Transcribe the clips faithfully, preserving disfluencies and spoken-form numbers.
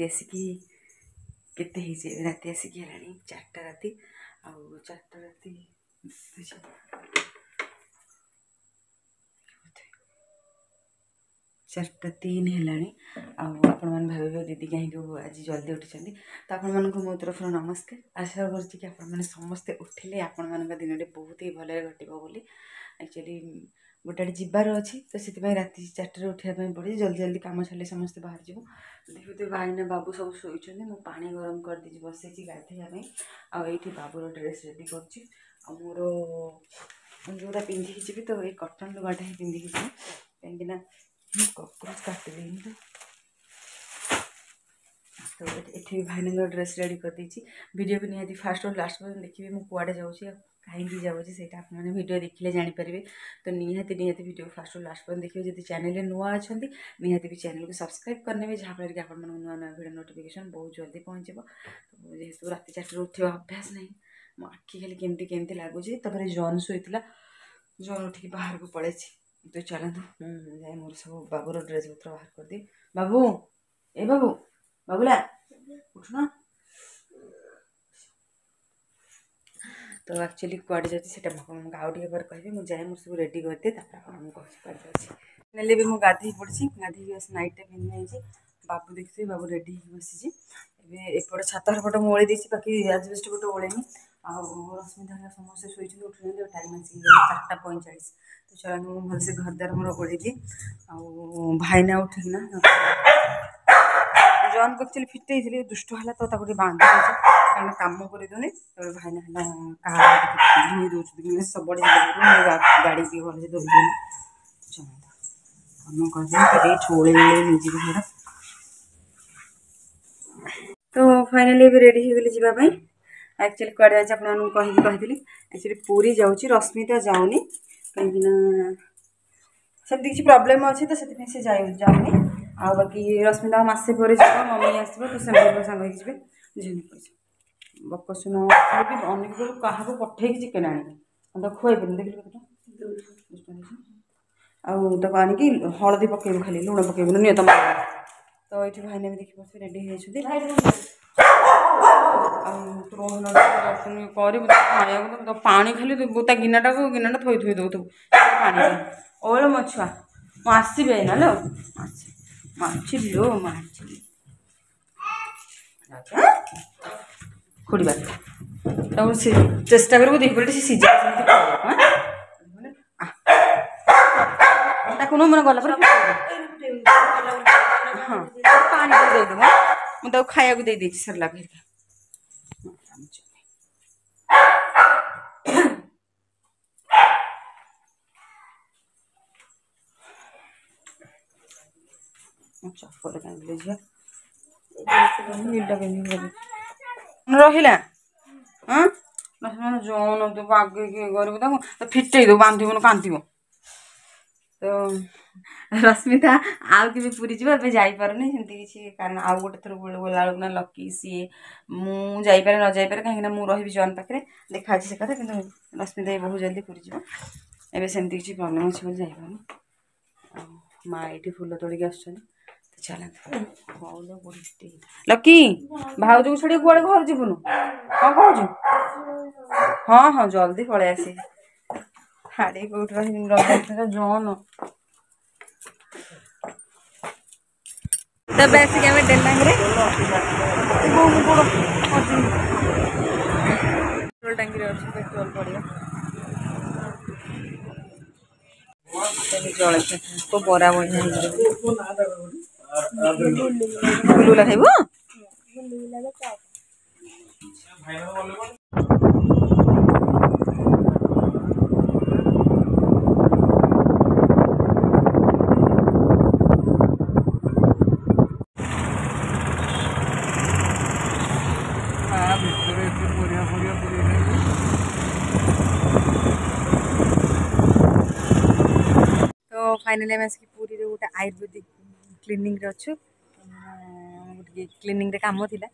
राति आसिकी केते ही राति आसिकी है चारटा राति आउ चारटा राति चारटा तीन है आपण मैंने भाव दीदी कहीं आज जल्दी उठी तो आपण मानक मो तरफ नमस्कार आशा करछि कि समस्ते उठिले आपण मान दिन बहुत ही भले घटो बोली एक्चुअली गोटे जबार अच्छी तो से राति चार्टे उठापी पड़े जल्दी जल्दी कम छाले समस्ते बाहर जीव देखते भाईना बाबू सब शोचे मुझे पानी गरम कर दी बसई गाधेवाई आईटी बाबूर ड्रेस रेडी कर मोर जोटा पिंधिकी जी तो ये कटन लुगाटा ही पिंधिकी जी कहीं ककरोच काटिदेनी तो ये भाईना ड्रेस रेडी कर देती वीडियो को निहाती फास्ट और लास्ट पर्यटन देखिए मुझे कुआड़े जाऊँगी कहीं जाऊँगी से आपने वीडियो देखिले जानीपारे तो निहाती निहाती वीडियो फास्ट और लास्ट पर्यटन देखिए जब चैनल नुआ अच्छा निहाती भी चैनल को सब्सक्राइब करने जहाँफल कि आप नुआ नुआ वीडियो नोटिफिकेशन बहुत जल्दी पहुँच तो जेहेतु राति चार्टे उठा अभ्यास नहीं मो आखि खाली केमती केमती लगुच जन शोला जन उठिक बाहर को पड़े तो चलते जाए मोर सब बाबूर ड्रेस पत्र बाहर कर दी बाबू ए बाबू बाबूला उठना तो एक्चुअली कुआड़े जाती आउटे पर कहे मुझे जाए मुझे सब रेडी कर दिए कह कहने भी मुझे गाधे पड़ी गाधे बस नाइटा पिंधि बाबू देखिए बाबू रेडी बसी एपटे छात पट मुड़ी देसी बाकी आजबेस्ट पट ओलेनी रश्मिधा समस्त शोचे उठे टाइम आसिक चार्टा पैंचाश तो चलो भलसे घर द्वार मोर ओढ़ी दिए भाईना उठिकना जन को एक्चुअली फिटे थी दुष्ट है तो बांधी कहीं कम करदे तो भाईना धोई दौर सब गाड़ी भी भले धोई कम कर छोड़े निजी घर तो फाइनाली भी रेडी हो गली जावाई एक्चुअली कड़े जाए आपको कही एक्चुअली पूरी जाऊँगी रश्मिता जाऊनी कहीं सेमती किसी प्रोब्लेम अच्छे तो से जाऊनी आ बाकी रश्मिता मसे पर मम्मी आसो तो से सांग जी झील पैसा बकसुन भी अनेक क्या पठे चिकेन आने खुआई पारे देखिए आक आनिकी हलदी पकेबू खाली लुण पकेबू नियो तुम तो ये भाईने भी देखी पारे रेडी होती कर पानी खाली ता गिनाटा को गिनाटा थोई थोई दौ पानी ओलो मो छुआ मुझे ना लो माछी लो माछी खोड़ा चेष्टा कर देख पड़े सीझा मैंने गला हाँ पानी देदेव मुझे खाया दे दी सरला चप्पल कहीं झील रहा हाँ जौन तो आगे कर फिटे दो बांधब कांदब तो रश्मिता आउ के पूरी जी ए जापारे सेमती किसी कारण आउ गोटे थर गला ना लकी सी मुझे न जापे कहीं मुझे जन पाखे देखा से कथा कि रश्मिता बहुत जल्दी पूरी जी एवं सेमती किसी प्रोब्लेम अच्छे जापार माँ ये फूल तोड़िक आस चलते लकी भाज को छड़ी कुआड़े घर जीवन कौन कह हाँ हाँ जल्दी पलि आसे हाड़ी कौट जन तो बेसिक आम डेलांगे पेट्रोल टांकी अच्छे पेट्रोल पड़ा जलखिया तो बरा बढ़िया गुलगुला खाइब तो फाइनाली आम आसिक पूरी गोटे आयुर्वेदिक क्लिनिक रे अच्छु गोटे क्लिनिक रे काम थिला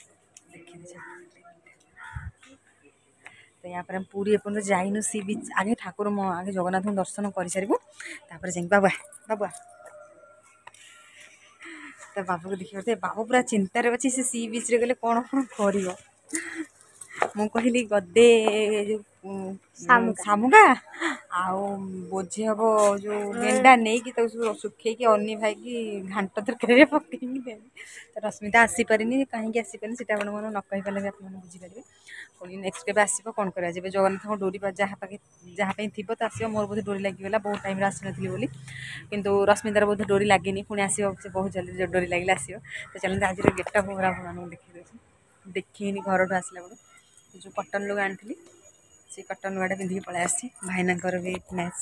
तो यहाँ पर हम पूरी एपन जाइनु सी बीच आगे ठाकुर आगे जगन्नाथ दर्शन कर सारू तापर जाए बाबुआ बाबुआ तो बाबू को देखिए बाबू पूरा चिंतार अच्छी से सी बीच रे गले कौन कौन कर मु कहली गदे जो शामुका आउ बोझे हम जो गेंडा नहीं कि सुखे अनी भाई की घाट तरकारी पकई देवी तो रश्मिता आसीपारे कहीं आसीपारे से आप न कही पारे आप बुझीपारे पुणी नेक्स्ट के आसो कौन करा जगन्नाथ डोरी जहाँ पाखे जहाँ थी तो आसो मोर बोधे डोरी लगिगला बहुत टाइम आसी नी बोली किंतु रश्मितार बोधे डोरी लगे पुणी आसो से बहुत जल्दी डोरी लगे आसो तो चलते आज गेटा पूरा आपको देखी दूसरी देखी घर ठूँ आसला बेलू जो कटन लुगा आनी से कटन लुगाटा पिंधिक पलि आसी भाईना भी मैच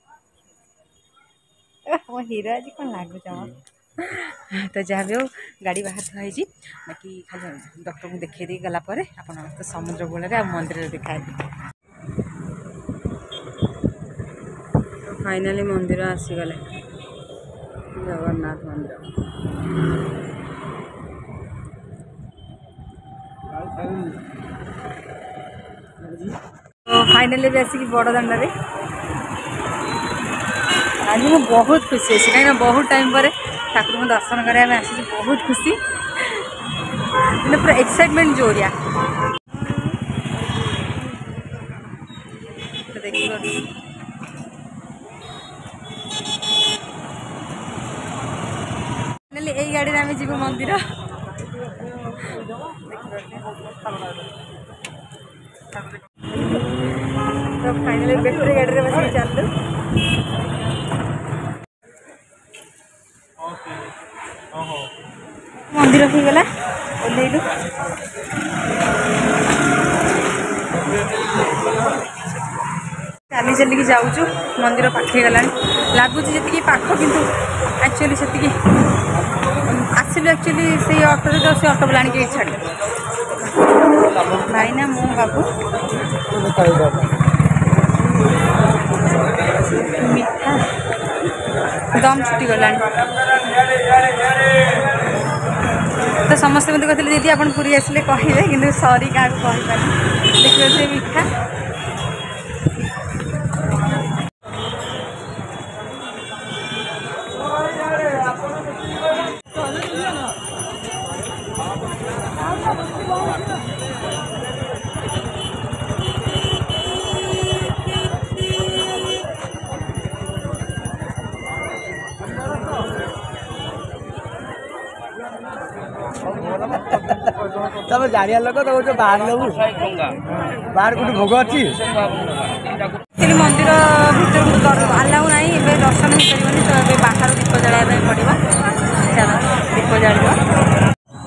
मो हीरो आज कौन लगुच तो जहाँ भी हो गाड़ी बाहर थी बाकी खाली डॉक्टर को देखी दी गलापर आप समुद्र कूल मंदिर देखा फाइनाली मंदिर आसीगले जगन्नाथ मंदिर तो फाइनाली भी आसिक बड़ दाण्ड आज मैं बहुत खुशी अच्छी कहीं बहुत टाइम पर ठाकुर को दर्शन करने में आसी बहुत खुशी पूरा एक्साइटमेंट जोरिया तो देखिए फाइनाली यही गाड़ी में आम जीव मंदिर तो फाइनाली बेटरी गाड़ी में बस चलू मंदिर हो गला ओल्लू चली चलिकी जाऊँ मंदिर पाखे गला लगुच जी पाख किंतु एक्चुअली से आसलु एक्चुअली से ऑटो तो से ऑटो वाला आनिक छाड़ भाईना मो बाबू मीठा दम छुटी गला तो समस्ते मत कहते दीदी आप पूरी आसिले कहे कि सरी क्या कहीपर देखिए मीठा तब जानिया लोक तो जो बाहर लोग बाहर कोई भोग अच्छी मंदिर भर आलाउ ना दर्शन हो पारे तो ये बाहर दीप जलाया पड़ा चलो दीप जाल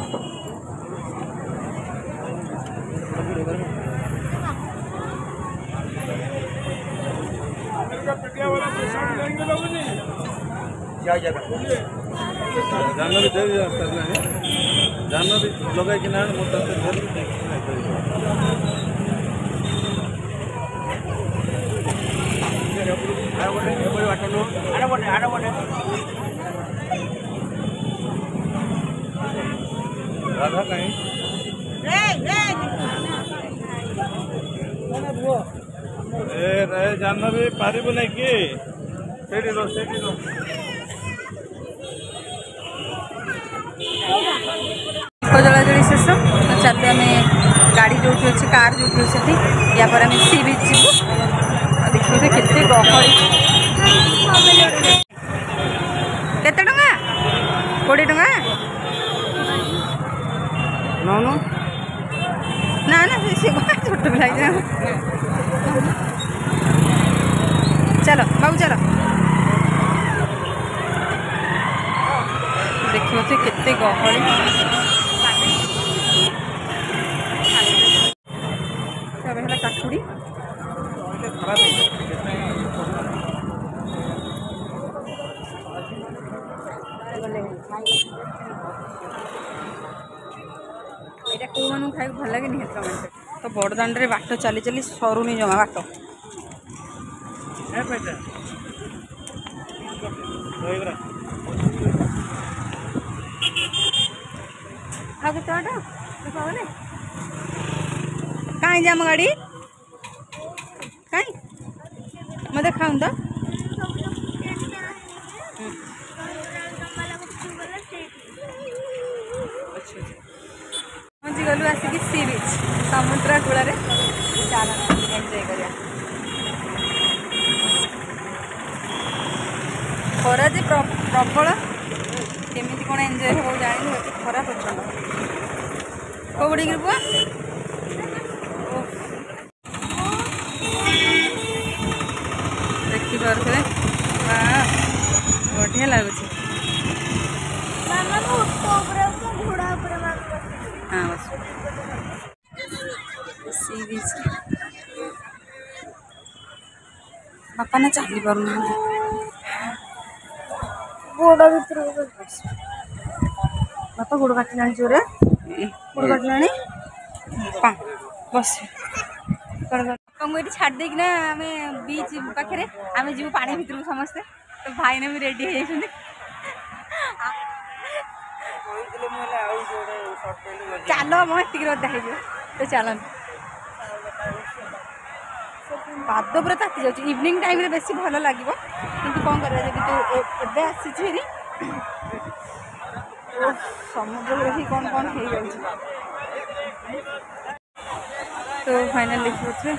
जानवी दे जानवी लगे कि ना राधा कहीं ए जानवी पारिबु नहीं कि सेठी रो सेठी रो जलाजली शेष तो चलते आम गाड़ी जो अच्छे कार जो अच्छी या पर आम सी बीच जीवु देखिए केते गहली केते टंका कोड़े टंका नौनो ना ना से छोट भी लगे चलो बाबू चलो देखिए केते गहली काकुड़ी यहाँ कौ मानू खाई भल लगे निहत कमेंट तो बड़ दाण्ड रे बाट चली चली सरुनी जमा बाट आगे तो आटा कहीं जाम गाड़ी कहीं मत खाऊं तो गलु आसिक सी बीच समुद्र कूल चल एंजॉय करिया खरा जे प्रबल केमी कौन एंजॉय हो जानी खरा प्रचंड कौड़ी बुआ देखिपे बढ़िया लगुच हाँ बस सी बीच बापा ना चली पार गोड़ भर बापा गोड़ काटिला जोरे गोड़ काटिला बस ये छाड़ देना आम बीच पाखे आम जीव पानी भितर समस्ते तो भाई ने भी रेडी हो चल मत रदा हो तो चल पाद पूरा ताती जाऊँ इवनिंग टाइम बेसी भल लगे कि कौन कर तो आसी समुद्र देखिए कौन कौन हो जाए तो फाइनल देखिए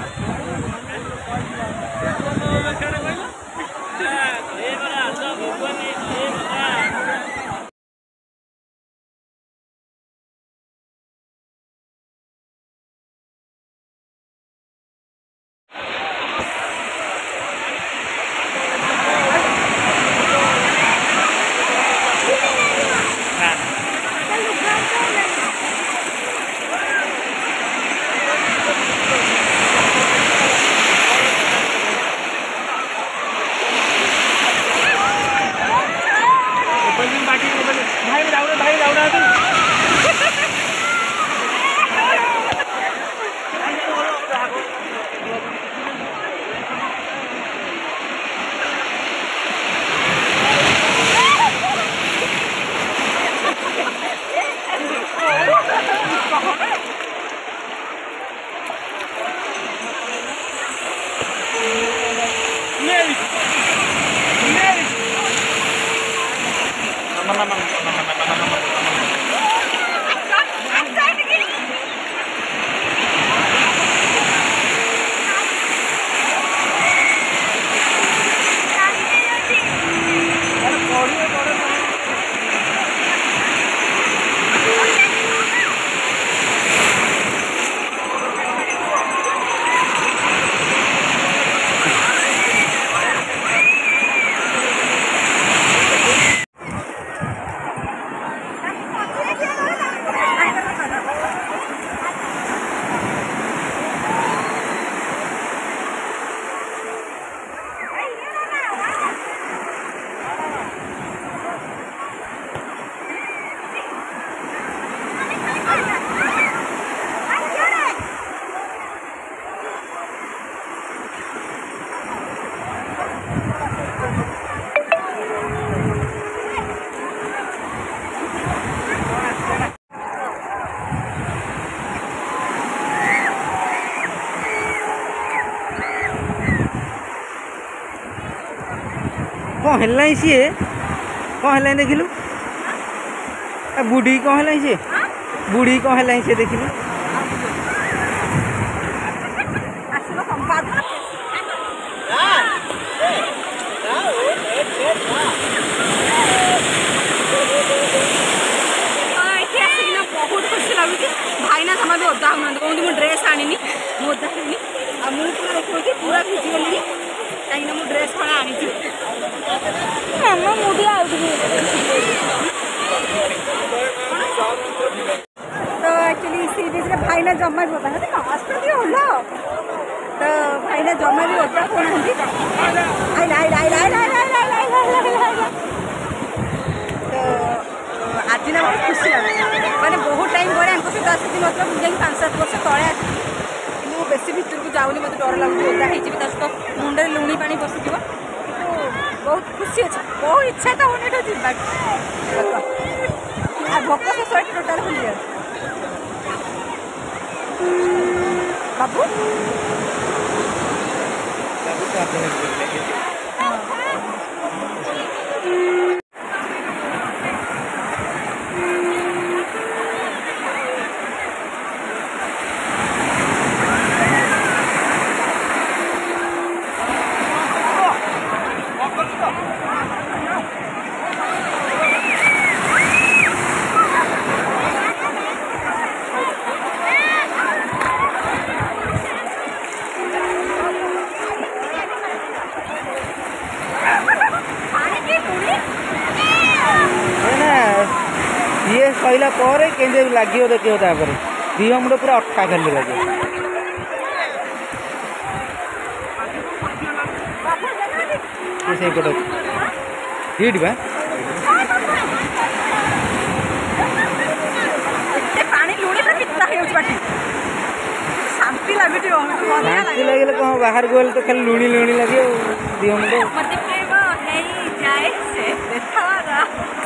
कौन है सी कौन है देखिलु बुढ़ी कौन है सी बुढ़ी कौन है सी देखिलु बहुत खुशी लगुच भाईना जमा भी ओदा होना कहते मुझे ड्रेस आनी ओदा होनी आ पूरा देखिए पूरा भिजिगली कहीं मुझे ड्रेस कौन आनी मामा मुझे आ तो एक्चुअली सी बीच में भाईना जमा भी होता है हॉस्पिटल होला तो भाईना जमा भी ओदा आज ना बहुत खुशी लगे मैंने बहुत टाइम पर सहित आसी मतलब मुझे पाँच सात वर्ष तले आसी कि बेसी भितर को जाऊनी मत डर लगुच ओदा हो सहित मुंडे लुणी पा पशिज बहुत खुशी अच्छे बहुत इच्छा तो होने जा भोक शेष टोटाल भूल बाबू ପରେ କେମିତି ଲାଗିବ ଦେଖିବ ତାପରେ ଦିହ ମୁଣ୍ଡ ପୁରା ଅଠା ଖାଲି ଲାଗିବ। ସେଇପଟ ଏଇଠି ବା ପାଣି ଲୁଣି ପିତା ହେଇଯାଉଛି ପାଟି ଶାନ୍ତି ଲାଗୁଛି ଶାନ୍ତି ଲାଗିଲେ କଣ ବାହାରକୁ ଗଲେ ତ ଖାଲି ଲୁଣି ଲୁଣି ଲାଗିବ ଦିହ ମୁଣ୍ଡ ମତେ ପ୍ରେମ ହେଇଯାଏ ସେ ଦେଖା